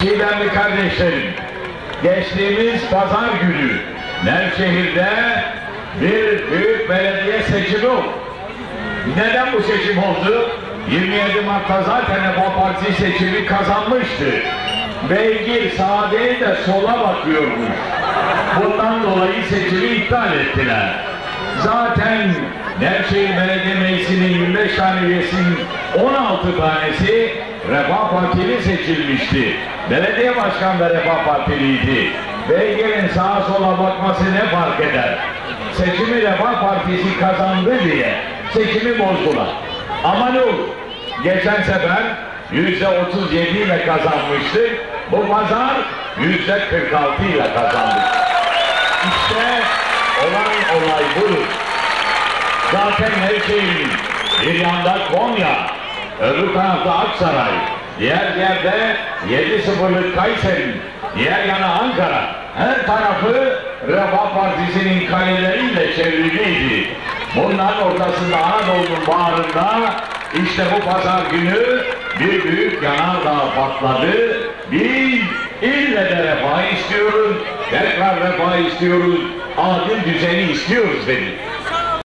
Çiğdemli kardeşlerim, geçtiğimiz pazar günü Nevşehir'de bir büyük belediye seçimi oldu. Neden bu seçim oldu? 27 Mart'ta zaten Refah Partisi seçimi kazanmıştı. Beygir sağa değil de sola bakıyormuş. Bundan dolayı seçimi iptal ettiler. Zaten Nevşehir Belediye Meclisi'nin 25 tane üyesinin 16 tanesi Refah Partili seçilmişti. Belediye başkanı da Refah Partiliydi. Beygir'in sağa sola bakması ne fark eder? Seçimi Refah Partisi kazandı diye seçimi bozdular. Ama ne olur? Geçen sefer %37 ile kazanmıştık. Bu pazar %46 ile kazandık. İşte olan olay budur. Zaten Nevşehir'in bir yanda Konya, öbür tarafta Aksaray, diğer yerde 7-0'lık Kayseri, diğer yana Ankara. Her tarafı Refah Partisi'nin kaleleriyle çevriliydi. Bunların ortasında Anadolu'nun bağrında işte bu pazar günü bir büyük yanardağ patladı. Biz ille de refah istiyoruz, tekrar refah istiyoruz, adil düzeni istiyoruz dedi.